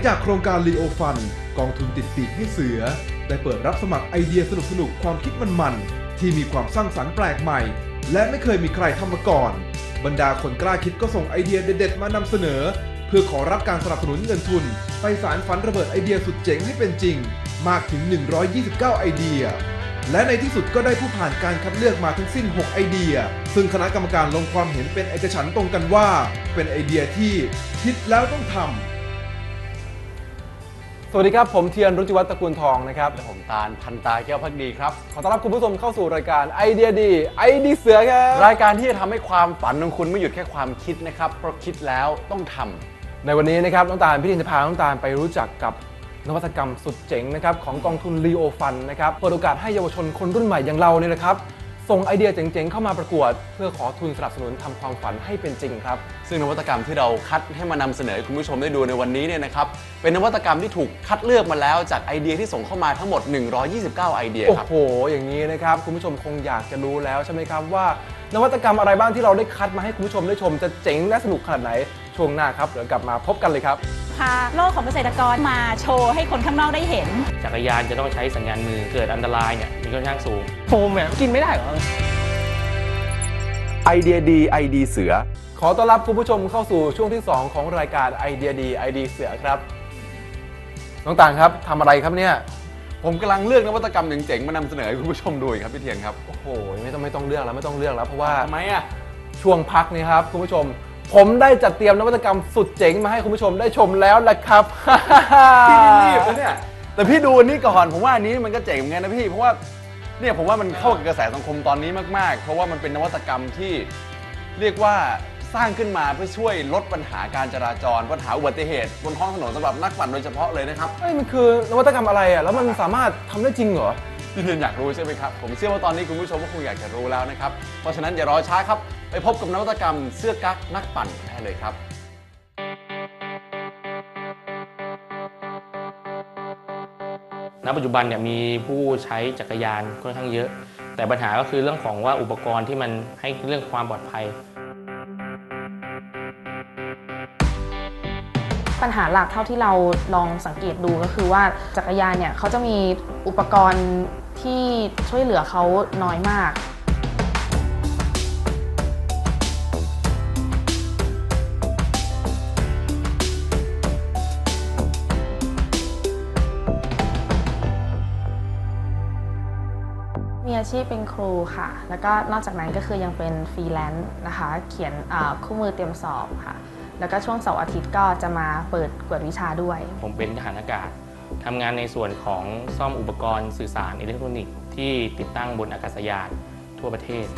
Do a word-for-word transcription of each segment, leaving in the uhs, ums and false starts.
จากโครงการ ลี โอ Fund กองทุนติดปีกให้เสือได้เปิดรับสมัครไอเดียสนุกๆความคิดมันๆที่มีความสร้างสรรค์แปลกใหม่และไม่เคยมีใครทำมาก่อนบรรดาคนกล้าคิดก็ส่งไอเดียเด็ดๆมานำเสนอเพื่อขอรับการสนับสนุนเงินทุนไปสานฝันระเบิดไอเดียสุดเจ๋งให้เป็นจริงมากถึงหนึ่งร้อยยี่สิบเก้าไอเดียและในที่สุดก็ได้ผู้ผ่านการคัดเลือกมาทั้งสิ้นหกไอเดียซึ่งคณะกรรมการลงความเห็นเป็นเอกฉันท์ตรงกันว่าเป็นไอเดียที่คิดแล้วต้องทำสวัสดีครับผมเทียนรุจิวัฒน์ตระกูลทองนะครับและผมตาลพันตาแก้วพักดีครับขอต้อนรับคุณผู้ชมเข้าสู่รายการไอเดียดีไอเดียเสือครับรายการที่จะทำให้ความฝันของคุณไม่หยุดแค่ความคิดนะครับเพราะคิดแล้วต้องทำในวันนี้นะครับน้องตาลพี่ดินจะพาน้องตาลไปรู้จักกับนวัตกรรมสุดเจ๋งนะครับของกองทุน ลี โอ Fund นะครับเปิดโอกาสให้เยาวชนคนรุ่นใหม่อย่างเราเนี่ยนะครับส่งไอเดียเจ๋งๆเข้ามาประกวดเพื่อขอทุนสนับสนุนทำความฝันให้เป็นจริงครับซึ่งนวัตกรรมที่เราคัดให้มานำเสนอคุณผู้ชมได้ดูในวันนี้เนี่ยนะครับเป็นนวัตกรรมที่ถูกคัดเลือกมาแล้วจากไอเดียที่ส่งเข้ามาทั้งหมดหนึ่งร้อยยี่สิบเก้าไอเดียครับโอ้โหอย่างนี้นะครับคุณผู้ชมคงอยากจะรู้แล้วใช่ไหมครับว่านวัตกรรมอะไรบ้างที่เราได้คัดมาให้คุณผู้ชมได้ชมจะเจ๋งและสนุกขนาดไหนช่วงหน้าครับเดี๋ยวกลับมาพบกันเลยครับพาโลกของเกษตรกรมาโชว์ให้คนข้างนอกได้เห็นจักรยานจะต้องใช้สัญญาณมือเกิดอันตรายเนี่ยมีค่อนข้างสูงโฟมเนี่ยกินไม่ได้หรอไอเดียดีไอเดียเสือขอต้อนรับคุณผู้ชมเข้าสู่ช่วงที่สองของรายการไอเดียดีไอเดียเสือครับน้องต่างครับทำอะไรครับเนี่ยผมกำลังเลือกนวัตกรรมเจ๋งๆมานำเสนอให้คุณผู้ชมดูครับพี่เทียนครับโอ้โหไม่ต้องไม่ต้องเลือกแล้วไม่ต้องเลือกแล้วเพราะว่าทำไมอ่ะช่วงพักนี้ครับคุณผู้ชมผมได้จัดเตรียมนวัตกรรมสุดเจ๋งมาให้คุณผู้ชมได้ชมแล้วแหละครับพี่รีบนะเนี่ยแต่พี่ดูนี่ก่อนผมว่าอันนี้มันก็เจ๋งเหมือนกันนะพี่เพราะว่าเนี่ยผมว่ามันเข้ากับกระแสสังคมตอนนี้มากๆเพราะว่ามันเป็นนวัตกรรมที่เรียกว่าสร้างขึ้นมาเพื่อช่วยลดปัญหาการจราจรปัญหาอุบัติเหตุบนท้องถนนสำหรับนักปั่นโดยเฉพาะเลยนะครับเอ้ยมันคือนวัตกรรมอะไรอ่ะแล้วมันสามารถทำได้จริงเหรอพี่เทียนอยากรู้ใช่ไหมครับผมเชื่อว่าตอนนี้คุณผู้ชมก็คงอยากจะรู้แล้วนะครับเพราะฉะนั้นอย่ารอช้าครับไปพบกับนวัตกรรมเสื้อกั๊กนักปั่นได้เลยครับณ ปัจจุบันเนี่ยมีผู้ใช้จักรยานค่อนข้างเยอะแต่ปัญหาก็คือเรื่องของว่าอุปกรณ์ที่มันให้เรื่องความปลอดภัยปัญหาหลักเท่าที่เราลองสังเกตดูก็คือว่าจักรยานเนี่ยเขาจะมีอุปกรณ์ที่ช่วยเหลือเขาน้อยมากมีอาชีพเป็นครูค่ะแล้วก็นอกจากนั้นก็คือยังเป็นฟรีแลนซ์นะคะเขียนคู่มือเตรียมสอบค่ะแล้วก็ช่วงเสาร์อาทิตย์ก็จะมาเปิดกวดวิชาด้วยผมเป็นทหารอากาศทำงานในส่วนของซ่อมอุปกรณ์สื่อสารอิเล็กทรอนิกส์ที่ติดตั้งบนอากาศยานทั่วประเทศ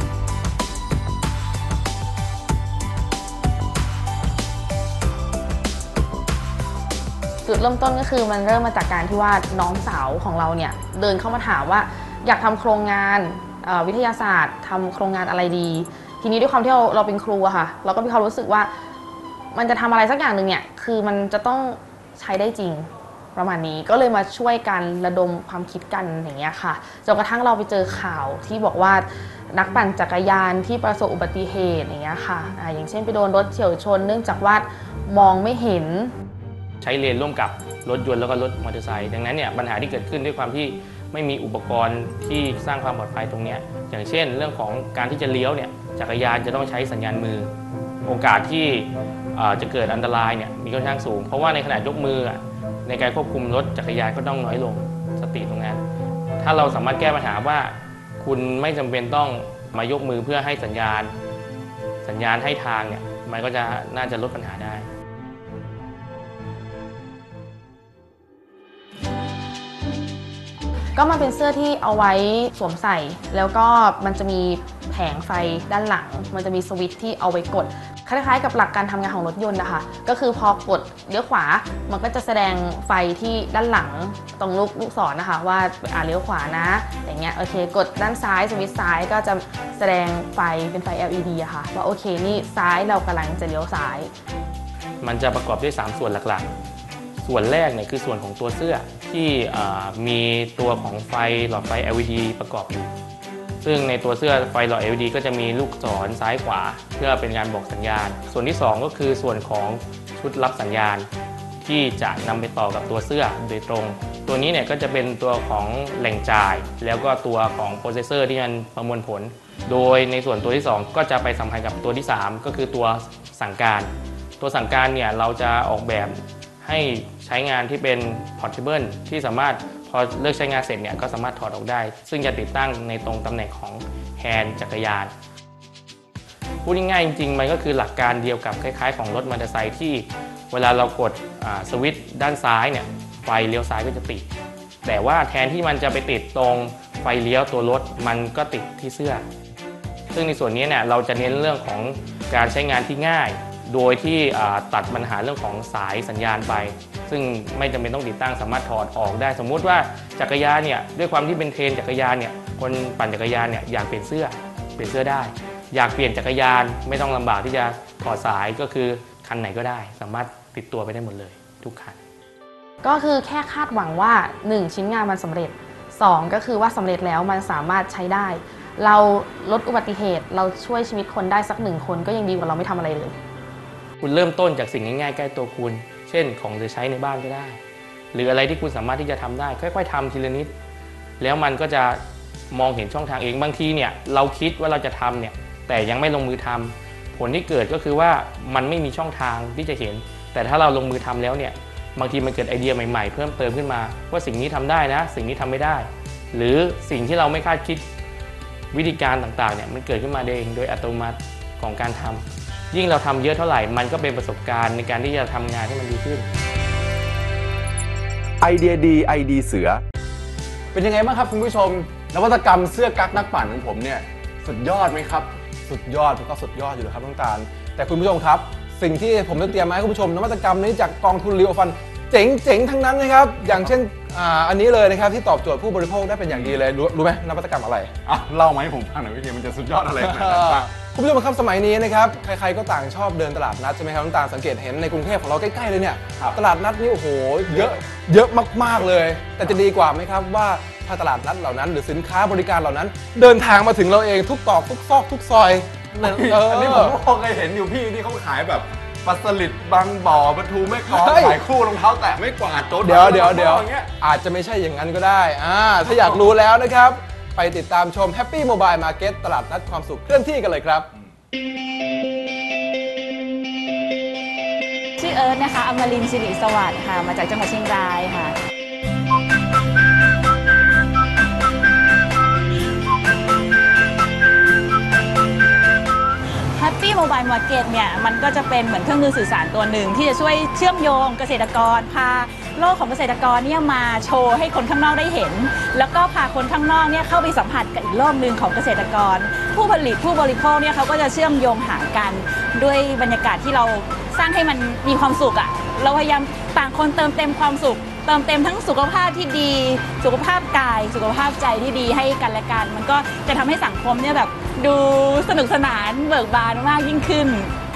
จุดเริ่มต้นก็คือมันเริ่มมาจากการที่ว่าน้องสาวของเราเนี่ยเดินเข้ามาถามว่าอยากทำโครงงานวิทยาศาสตร์ทำโครงงานอะไรดีทีนี้ด้วยความที่เราเราเป็นครูอะค่ะเราก็มีความรู้สึกว่ามันจะทำอะไรสักอย่างหนึ่งเนี่ยคือมันจะต้องใช้ได้จริงประมาณนี้ก็เลยมาช่วยกันระดมความคิดกันอย่างเงี้ยค่ะจนกระทั่งเราไปเจอข่าวที่บอกว่านักปั่นจักรยานที่ประสบอุบัติเหตุอย่างเงี้ยค่ะอ่าอย่างเช่นไปโดนรถเฉี่ยวชนเนื่องจากว่ามองไม่เห็นใช้เลนร่วมกับรถยนต์แล้วก็รถมอเตอร์ไซค์ดังนั้นเนี่ยปัญหาที่เกิดขึ้นด้วยความที่ไม่มีอุปกรณ์ที่สร้างความปลอดภัยตรงนี้อย่างเช่นเรื่องของการที่จะเลี้ยวเนี่ยจักรยานจะต้องใช้สัญญาณมือโอกาสที่จะเกิดอันตรายเนี่ยมีค่อนข้างสูงเพราะว่าในขณะยกมือในการควบคุมรถจักรยานก็ต้องน้อยลงสติตรงนั้นถ้าเราสามารถแก้ปัญหาว่าคุณไม่จำเป็นต้องมายกมือเพื่อให้สัญญาณสัญญาณให้ทางเนี่ยมันก็จะน่าจะลดปัญหาได้ก็มันเป็นเสื้อที่เอาไว้สวมใส่แล้วก็มันจะมีแผงไฟด้านหลังมันจะมีสวิตช์ที่เอาไว้กดคล้ายๆกับหลักการทำงานของรถยนต์นะคะก็คือพอกดเลี้ยวขวามันก็จะแสดงไฟที่ด้านหลังตรงลูกลูกศรนะคะว่าอ่าเลี้ยวขวานะอย่างเงี้ยโอเคกดด้านซ้ายสวิตช์ซ้ายก็จะแสดงไฟเป็นไฟ แอล อี ดี อะค่ะว่าโอเคนี่ซ้ายเรากำลังจะเลี้ยวซ้ายมันจะประกอบด้วยสามส่วนหลักๆส่วนแรกเนี่ยคือส่วนของตัวเสื้อที่มีตัวของไฟหลอดไฟ แอล อี ดี ประกอบอยู่ซึ่งในตัวเสื้อไฟหลอด แอล อี ดี ก็จะมีลูกศรซ้ายขวาเพื่อเป็นการบอกสัญญาณส่วนที่สองก็คือส่วนของชุดรับสัญญาณทที่จะนำไปต่อกับตัวเสื้อโดยตรงตัวนี้เนี่ยก็จะเป็นตัวของแหล่งจ่ายแล้วก็ตัวของโปรเซสเซอร์ที่มันประมวลผลโดยในส่วนตัวที่สองก็จะไปสัมพันธ์กับตัวที่สามก็คือตัวสั่งการตัวสั่งการเนี่ยเราจะออกแบบให้ใช้งานที่เป็น portable ที่สามารถพอเลิกใช้งานเสร็จเนี่ยก็สามารถถอดออกได้ซึ่งจะติดตั้งในตรงตำแหน่งของแฮนด์จักรยานพูดง่ายๆจริงๆมันก็คือหลักการเดียวกับคล้ายๆของรถมอเตอร์ไซค์ที่เวลาเรากดสวิตช์ด้านซ้ายเนี่ยไฟเลี้ยวซ้ายก็จะติดแต่ว่าแทนที่มันจะไปติดตรงไฟเลี้ยวตัวรถมันก็ติดที่เสื้อซึ่งในส่วนนี้เนี่ยเราจะเน้นเรื่องของการใช้งานที่ง่ายโดยที่ตัดปัญหาเรื่องของสายสัญญาณไปซึ่งไม่จำเป็นต้องติดตั้งสามารถถอดออกได้สมมุติว่าจักรยานเนี่ยด้วยความที่เป็นเทรนจักรยานเนี่ยคนปั่นจักรยานเนี่ยอยากเปลี่ยนเสื้อเปลี่ยนเสื้อได้อยากเปลี่ยนจักรยานไม่ต้องลำบากที่จะถอดสายก็คือคันไหนก็ได้สามารถติดตัวไปได้หมดเลยทุกคันก็คือแค่คาดหวังว่าหนึ่งชิ้นงานมันสำเร็จสองก็คือว่าสำเร็จแล้วมันสามารถใช้ได้เราลดอุบัติเหตุเราช่วยชีวิตคนได้สักหนึ่งคนก็ยังดีกว่าเราไม่ทำอะไรเลยคุณเริ่มต้นจากสิ่งง่ายๆใกล้ตัวคุณเช่นของจะใช้ในบ้านก็ได้หรืออะไรที่คุณสามารถที่จะทำได้ค่อยๆทำทีละนิดแล้วมันก็จะมองเห็นช่องทางเองบางทีเนี่ยเราคิดว่าเราจะทำเนี่ยแต่ยังไม่ลงมือทำผลที่เกิดก็คือว่ามันไม่มีช่องทางที่จะเห็นแต่ถ้าเราลงมือทำแล้วเนี่ยบางทีมันเกิดไอเดียใหม่ๆเพิ่มเติมขึ้นมาว่าสิ่งนี้ทำได้นะสิ่งนี้ทำไม่ได้หรือสิ่งที่เราไม่คาดคิดวิธีการต่างๆเนี่ยมันเกิดขึ้นมาเองโดยอัตโนมัติของการทำยิ่งเราทำเยอะเท่าไหร่มันก็เป็นประสบการณ์ในการที่จะทำงานให้มันดีขึ้นไอเดียดีไอเดียเสือเป็นยังไงบ้างครับคุณผู้ชมนวัตกรรมเสื้อกั๊กนักปั่นของผมเนี่ยสุดยอดไหมครับสุดยอดมันก็สุดยอดอยู่แล้วครับน้องตาลแต่คุณผู้ชมครับสิ่งที่ผมจะเตรียมมาให้คุณผู้ชมนวัตกรรมนี้จากกองทุนลีโอฟันเจ๋งๆทั้งนั้นนะครับอย่างเช่นอ่าอันนี้เลยนะครับที่ตอบโจทย์ผู้บริโภคได้เป็นอย่างดีเลยรู้รู้ไหมนวัตกรรมอะไรอ่ะเล่ามาให้ผมฟังหน่อยพี่มันจะสุดยอดอะไรคุณผู้ชมครับสมัยนี้นะครับใครๆก็ต่างชอบเดินตลาดนัดใช่ไหมครับน้องตาลสังเกตเห็นในกรุงเทพของเราใกล้ๆเลยเนี่ยตลาดนัดนี่โอ้โหเยอะเยอะมากๆเลยแต่จะดีกว่าไหมครับว่าถ้าตลาดนัดเหล่านั้นหรือสินค้าบริการเหล่านั้นเดินทางมาถึงเราเองทุกตอกทุกซอกทุกซอยอันนี้ผมก็เคยเห็นอยู่พี่ที่เขาขายแบบปลาสลิดบางบ่อปลาทูแม่กลองขายคู่รองเท้าแตะไม่กวาดโต๊ะเดี๋ยวเดี๋ยวเดี๋ยวอาจจะไม่ใช่อย่างนั้นก็ได้อ่าถ้าอยากรู้แล้วนะครับไปติดตามชม Happy Mobile Market ตลาดนัดความสุขเคลื่อนที่กันเลยครับชื่อเอิร์ธนะคะอมรินทร์สิริสวัสดิ์ค่ะมาจากจังหวัดเชียงรายค่ะHappy Mobile Market เนี่ยมันก็จะเป็นเหมือนเครื่องมือสื่อสารตัวหนึ่งที่จะช่วยเชื่อมโยงเกษตรกรพาโลกของเกษตรกรเนี่ยมาโชว์ให้คนข้างนอกได้เห็นแล้วก็พาคนข้างนอกเนี่ยเข้าไปสัมผัสกับอีกโลกหนึ่งของเกษตรกรผู้ผลิตผู้บริโภคเนี่ยเขาก็จะเชื่อมโยงหากันด้วยบรรยากาศที่เราสร้างให้มันมีความสุขอ่ะเราพยายามต่างคนเติมเต็มความสุขเติมเต็มทั้งสุขภาพที่ดีสุขภาพกายสุขภาพใจที่ดีให้กันและกันมันก็จะทำให้สังคมเนี่ยแบบดูสนุกสนานเบิกบานมากยิ่งขึ้น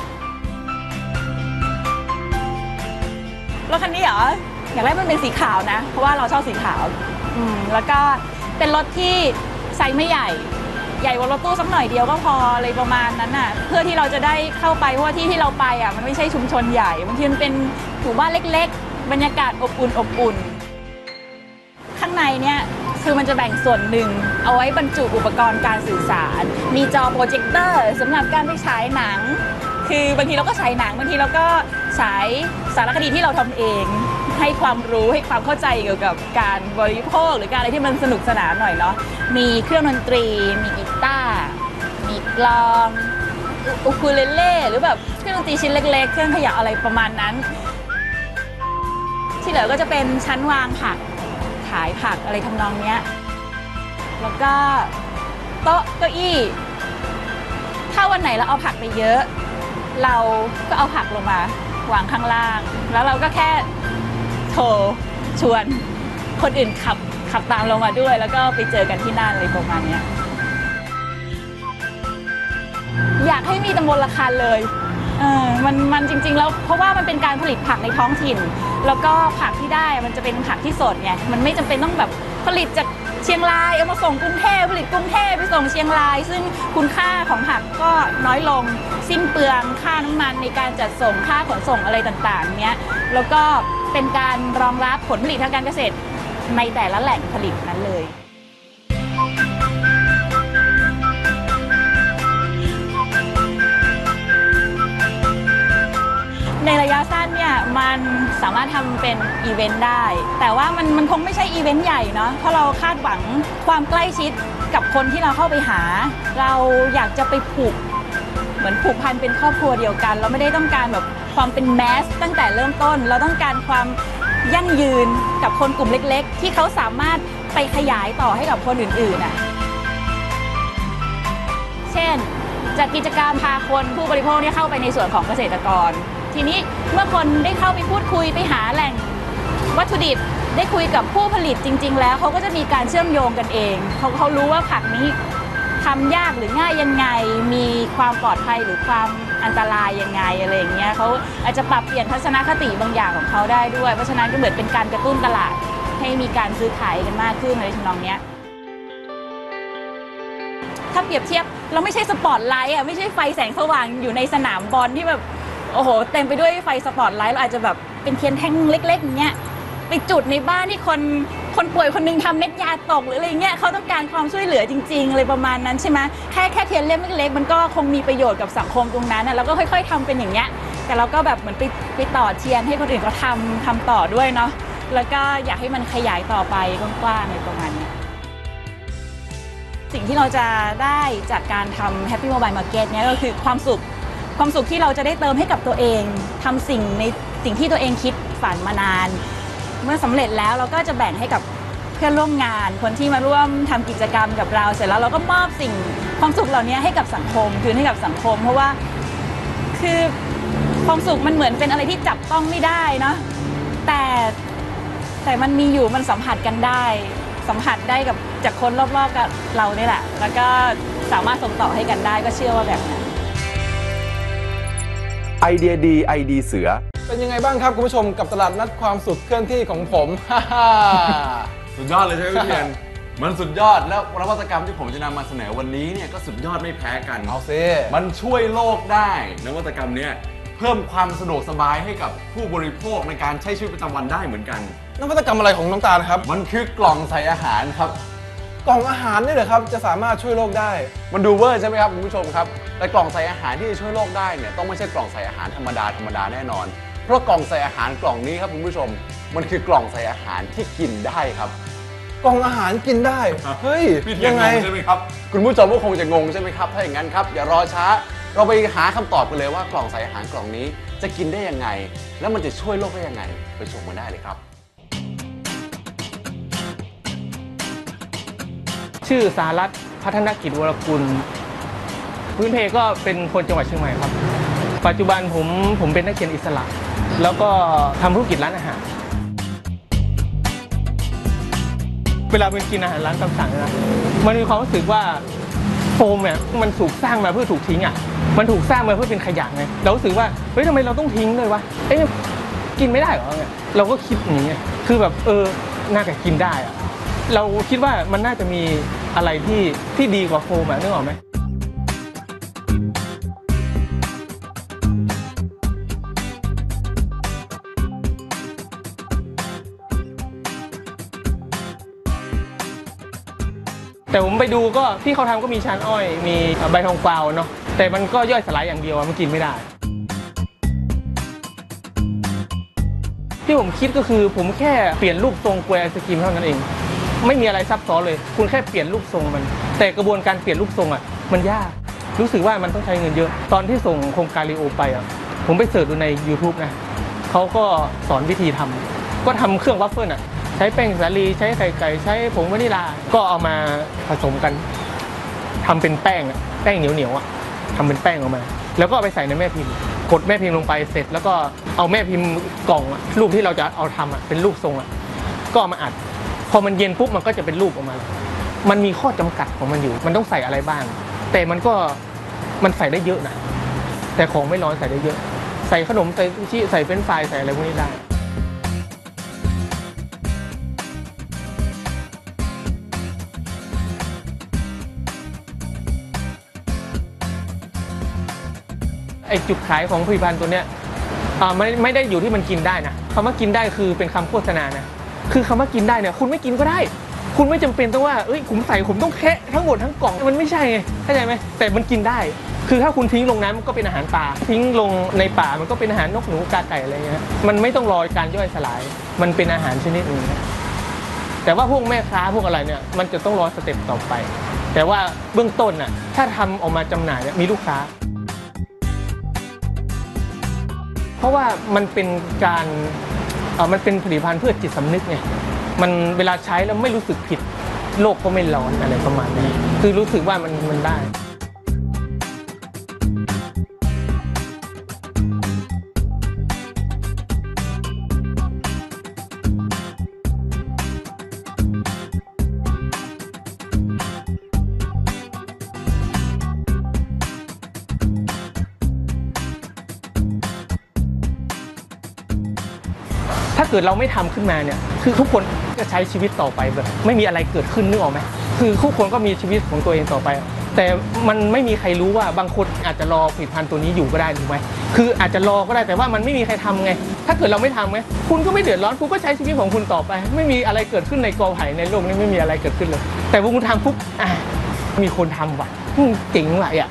รถคันนี้เหรออย่างแรกมันเป็นสีขาวนะเพราะว่าเราชอบสีขาวอืมแล้วก็เป็นรถที่ไซส์ไม่ใหญ่ใหญ่กว่ารถตู้สักหน่อยเดียวก็พอเลยประมาณนั้นน่ะเพื่อที่เราจะได้เข้าไปเพราะว่าที่ที่เราไปอ่ะมันไม่ใช่ชุมชนใหญ่บางทีมันเป็นหมู่บ้านเล็กๆบรรยากาศอบอุ่นอบอุ่นข้างในเนี่ยคือมันจะแบ่งส่วนหนึ่งเอาไว้บรรจุอุปกรณ์การสื่อสารมีจอโปรเจคเตอร์สำหรับการไปฉายหนังคือบางทีเราก็ฉายหนังบางทีเราก็ฉายสารคดีที่เราทำเองให้ความรู้ให้ความเข้าใจเกี่ยวกับการบริโภคหรือการอะไรที่มันสนุกสนานหน่อยเนาะมีเครื่องดนตรีมีกีตาร์มีกลองอูคูเลเล่หรือแบบเครื่องดนตรีชิ้นเล็กๆเครื่องขยับอะไรประมาณนั้นที่เหลือก็จะเป็นชั้นวางผักขายผักอะไรทำนองเนี้ยแล้วก็โต๊ะเก้าอี้ถ้าวันไหนเราเอาผักไปเยอะเราก็เอาผักลงมาวางข้างล่างแล้วเราก็แค่โทรชวนคนอื่นขับขับตามลงมาด้วยแล้วก็ไปเจอกันที่นั่นอะไรประมาณนี้อยากให้มีตำบลละคันเลยเออมันมันจริงๆแล้วเพราะว่ามันเป็นการผลิตผักในท้องถิ่นแล้วก็ผักที่ได้มันจะเป็นผักที่สดไงมันไม่จำเป็นต้องแบบผลิตจากเชียงรายเอามาส่งกรุงเทพผลิตกรุงเทพไปส่งเชียงรายซึ่งคุณค่าของผักก็น้อยลงสิ้นเปลืองค่าน้ำมันในการจัดส่งค่าขนส่งอะไรต่างๆเนี้ยแล้วก็เป็นการรองรับผลผลิตทางการเกษตรในแต่ละแหล่งผลิตนั้นเลยในระยะสั้นเนี่ยมันสามารถทำเป็นอีเวนต์ได้แต่ว่ามันมันคงไม่ใช่อีเวนต์ใหญ่เนาะเพราะเราคาดหวังความใกล้ชิดกับคนที่เราเข้าไปหาเราอยากจะไปผูกเหมือนผูกพันเป็นครอบครัวเดียวกันเราไม่ได้ต้องการแบบความเป็นแมสตั้งแต่เริ่มต้นเราต้องการความยั่งยืนกับคนกลุ่มเล็กๆที่เขาสามารถไปขยายต่อให้กับคนอื่นๆอ่ะเช่นจัดกิจกรรมพาคนผู้บริโภคเนี่ยเข้าไปในส่วนของเกษตรกรทีนี้เมื่อคนได้เข้าไปพูดคุยไปหาแหล่งวัตถุดิบได้คุยกับผู้ผลิตจริงๆแล้วเขาก็จะมีการเชื่อมโยงกันเองเขาเขารู้ว่าผักนี้ทำยากหรือง่ายยังไงมีความปลอดภัยหรือความอันตรายยังไงอะไรอย่างเงี้ยเขาอาจจะปรับเปลี่ยนทัศนคติบางอย่างของเขาได้ด้วยเพราะฉะนั้นก็เหมือนเป็นการกระตุ้นตลาดให้มีการซื้อขายกันมากขึ้นในทำนองเนี้ยถ้าเปรียบเทียบเราไม่ใช่สปอตไลท์อ่ะไม่ใช่ไฟแสงสว่างอยู่ในสนามบอลที่แบบโอ้โหเต็มไปด้วยไฟสปอตไลท์เราอาจจะแบบเป็นเทียนแท่งเล็กๆอย่างเงี้ยไปจุดในบ้านที่คนคนป่วยคนนึงทำเม็ดยาตกหรืออะไรเงี้ยเขาต้องการความช่วยเหลือจริงๆอะไรประมาณนั้นใช่ไหมแค่แค่เทียนเล่มเล็กๆมันก็คงมีประโยชน์กับสังคมตรงนั้นนะเราก็ค่อยๆทำเป็นอย่างเงี้ยแต่เราก็แบบเหมือนไปไปต่อเทียนให้คนอื่นเขาทำทำต่อด้วยเนาะแล้วก็อยากให้มันขยายต่อไปกว้างๆอะไรประมาณนี้สิ่งที่เราจะได้จากการทำ Happy Mobile Market เนี่ยก็คือความสุขความสุขที่เราจะได้เติมให้กับตัวเองทำสิ่งในสิ่งที่ตัวเองคิดฝันมานานเมื่อสำเร็จแล้วเราก็จะแบ่งให้กับเพื่อนร่วมงานคนที่มาร่วมทำกิจกรรมกับเราเสร็จแล้วเราก็มอบสิ่งความสุขเหล่านี้ให้กับสังคมคืนให้กับสังคมเพราะว่าคือความสุขมันเหมือนเป็นอะไรที่จับต้องไม่ได้เนาะแต่แต่มันมีอยู่มันสัมผัสกันได้สัมผัสได้กับจากคนรอบๆกับเราเนี่ยแหละแล้วก็สามารถส่งต่อให้กันได้ก็เชื่อว่าแบบนั้นไอเดียดีไอดีเสือเป็นยังไงบ้างครับคุณผู้ชมกับตลาดนัดความสุขเคลื่อนที่ของผมสุดยอดเลยใช่ไหมพี่เทียนมันสุดยอดแล้วนวัตกรรมที่ผมจะนำมาเสนอวันนี้เนี่ยก็สุดยอดไม่แพ้กันเอาซิมันช่วยโลกได้นวัตกรรมเนี้ยเพิ่มความสะดวกสบายให้กับผู้บริโภคในการใช้ชีวิตประจำวันได้เหมือนกันนวัตกรรมอะไรของน้ำตาลครับมันคือกล่องใส่อาหารครับกล่องอาหารนี่เหรอครับจะสามารถช่วยโลกได้มันดูเวอร์ใช่ไหมครับคุณผู้ชมครับแต่กล่องใส่อาหารที่จะช่วยโลกได้เนี่ยต้องไม่ใช่กล่องใส่อาหารธรรมดาธรรมดาแน่นอนเพราะกล่องใส่อาหารกล่องนี้ครับคุณผู้ชมมันคือกล่องใส่อาหารที่กินได้ครับกล่องอาหารกินได้เฮ้ยยังไงใช่ไหมครับคุณผู้ชมก็คงจะงงใช่ไหมครับถ้าอย่างนั้นครับอย่ารอช้าเราไปหาคำตอบกันเลยว่ากล่องใส่อาหารกล่องนี้จะกินได้ยังไงแล้วมันจะช่วยโลกได้ยังไงไปชมกันได้เลยครับชื่อสารัตน์พัฒนกิจวรกุลพื้นเพก็เป็นคนจังหวัดเชียงใหม่ครับปัจจุบันผมผมเป็นนักเขียนอิสระแล้วก็ทำธุรกิจร้านอาหารเวลาเป็นกินอาหารร้านตามสั่งนะมันมีความรู้สึกว่าโฟมเนี่ยมันถูกสร้างมาเพื่อถูกทิ้งอ่ะมันถูกสร้างมาเพื่อเป็นขยะไงเรารู้สึกว่าเฮ้ยทำไมเราต้องทิ้งเลยวะเอ๊ะกินไม่ได้เหรอเนี่ยเราก็คิดอย่างนี้คือแบบเออน่าจะกินได้อะเราคิดว่ามันน่าจะมีอะไรที่ที่ดีกว่าโฟมอ่ะนึกออกไหมแต่ผมไปดูก็ที่เขาทำก็มีชานอ้อยมีใบทองกวาวเนาะแต่มันก็ย่อยสลายอย่างเดียวมันกินไม่ได้ที่ผมคิดก็คือผมแค่เปลี่ยนรูปทรงกล้วยไอศกรีมเท่านั้นเองไม่มีอะไรซับซ้อนเลยคุณแค่เปลี่ยนรูปทรงมันแต่กระบวนการเปลี่ยนรูปทรงอ่ะมันยากรู้สึกว่ามันต้องใช้เงินเยอะตอนที่ส่งโครงการลีโอไปอ่ะผมไปเสิร์ชดูใน YouTube นะเขาก็สอนวิธีทำก็ทำเครื่องวัฟเฟิลอ่ะใช้แป้งสาลีใช้ไข่ไก่ใช้ผงวานิลาก็เอามาผสมกันทำเป็นแป้งแป้งเหนียวเหนียวอ่ะทำเป็นแป้งออกมาแล้วก็เอาไปใส่ในแม่พิมพ์กดแม่พิมพ์ลงไปเสร็จแล้วก็เอาแม่พิมพ์กล่องอ่ะรูปที่เราจะเอาทำอ่ะเป็นรูปทรงอ่ะก็เอามาอัดพอมันเย็นปุ๊บมันก็จะเป็นรูปออกมามันมีข้อจำกัดของมันอยู่มันต้องใส่อะไรบ้างแต่มันก็มันใส่ได้เยอะนะแต่ของไม่ร้อนใส่ได้เยอะใส่ขนมใส่ซูชิใส่เฟรนช์ฟรายใส่อะไรพวกนี้ได้ไอจุดขายของผลิตภัณฑ์ตัวเนี้ยอ่าไม่ไม่ได้อยู่ที่มันกินได้นะคำว่ากินได้คือเป็นคำโฆษณานะคือคำว่ากินได้เนี่ยคุณไม่กินก็ได้คุณไม่จำเป็นต้องว่าเอ้ยผมใส่ผมต้องแคะทั้งหมดทั้งกล่องมันไม่ใช่ไงเข้าใจไหมแต่มันกินได้คือถ้าคุณทิ้งลงน้ำมันก็เป็นอาหารปลาทิ้งลงในป่ามันก็เป็นอาหารนกหนูกาไก่อะไรเงี้ยมันไม่ต้องรอการย่อยสลายมันเป็นอาหารชนิดหนึ่งแต่ว่าพวกแม่ค้าพวกอะไรเนี่ยมันจะต้องรอสเต็ปต่อไปแต่ว่าเบื้องต้นน่ะถ้าทำออกมาจำหน่ายเนี่ยมีลูกค้าเพราะว่ามันเป็นการเออมันเป็นผลิตภัณฑ์เพื่อจิตสำนึกไงมันเวลาใช้แล้วไม่รู้สึกผิดโลกก็ไม่ร้อนอะไรประมาณนี้คือรู้สึกว่ามันมันได้ถ้าเกิดเราไม่ทำขึ้นมาเนี่ยคือทุกคนจะใช้ชีวิตต่อไปแบบไม่มีอะไรเกิดขึ้นนึกออกไหมคือทุกคนก็มีชีวิตของตัวเองต่อไปแต่มันไม่มีใครรู้ว่าบางคนอาจจะรอผลิตภัณฑ์ตัวนี้อยู่ก็ได้ถูกไหมคืออาจจะรอก็ได้แต่ว่ามันไม่มีใครทำไงถ้าเกิดเราไม่ทำไงคุณก็ไม่เดือดร้อนคุณก็ใช้ชีวิตของคุณต่อไปไม่มีอะไรเกิดขึ้นในกอไผ่ในโลกนี้ไม่มีอะไรเกิดขึ้นเลยแต่พอคุณทำปุ๊บอ่ะมีคนทำว่ะเจ๋งว่ะอ่ะ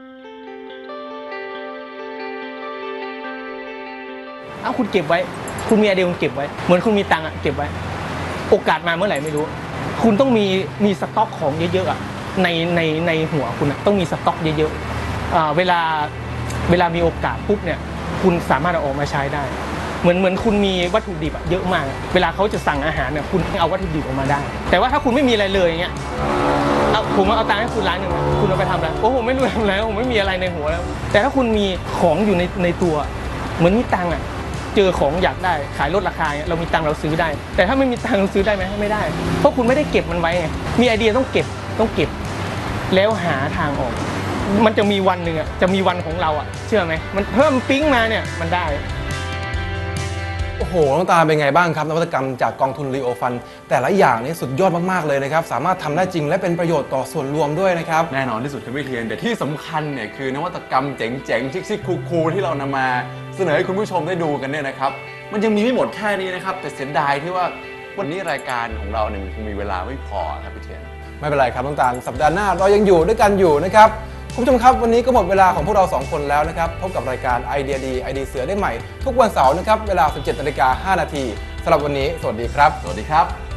เอาคุณเก็บไว้คุณมีไอเดียคุณเก็บไว้เหมือนคุณมีตังค์อะเก็บไว้โอกาสมาเมื่อไหร่ไม่รู้คุณต้องมีมีสต็อกของเยอะๆอะในในในหัวคุณต้องมีสต็อกเยอะๆเวลาเวลามีโอกาสปุ๊บเนี่ยคุณสามารถเอาออกมาใช้ได้เหมือนเหมือนคุณมีวัตถุดิบเยอะมากเวลาเขาจะสั่งอาหารเนี่ยคุณเอาวัตถุดิบออกมาได้แต่ว่าถ้าคุณไม่มีอะไรเลยอย่างเงี้ยเอาผมเอาตังค์ให้คุณร้านหนึ่งคุณเอาไปทำอะไรโอ้ผมไม่รู้ทำอะไรผมไม่มีอะไรในหัวแล้วแต่ถ้าคุณมีของอยู่ในในตัวเหมือนมีตังค์อะเจอของอยากได้ขายลดราคาเรามีตังค์เราซื้อได้แต่ถ้าไม่มีตังค์เราซื้อได้ไหมไม่ได้เพราะคุณไม่ได้เก็บมันไว้ไงมีไอเดียต้องเก็บต้องเก็บแล้วหาทางออกมันจะมีวันหนึ่งอ่ะจะมีวันของเราอ่ะเชื่อไหมมันเพิ่มปิ๊งมาเนี่ยมันได้โอ้โหน้องตาเป็นไงบ้างครับนวัตกรรมจากกองทุนรีโอฟันแต่ละอย่างนี้สุดยอดมากๆเลยนะครับสามารถทำได้จริงและเป็นประโยชน์ต่อส่วนรวมด้วยนะครับแน่นอนที่สุดครับพี่เทียนแต่ที่สำคัญเนี่ยคือนวัตกรรมเจ๋งๆชิคๆคูลๆที่เรานำมาเสนอให้คุณผู้ชมได้ดูกันเนี่ยนะครับมันยังมีไม่หมดแค่นี้นะครับแต่เสียดายที่ว่าวันนี้รายการของเราเนี่ยคงมีเวลาไม่พอครับพี่เทียนไม่เป็นไรครับน้องตาสัปดาห์หน้าเรายังอยู่ด้วยกันอยู่นะครับคุณผู้ชมครับวันนี้ก็หมดเวลาของพวกเราสองคนแล้วนะครับพบกับรายการไอเดียดีไอเดียเสือได้ใหม่ทุกวันเสาร์นะครับเวลา สิบเจ็ดนาฬิกาห้านาทีสำหรับวันนี้สวัสดีครับสวัสดีครับ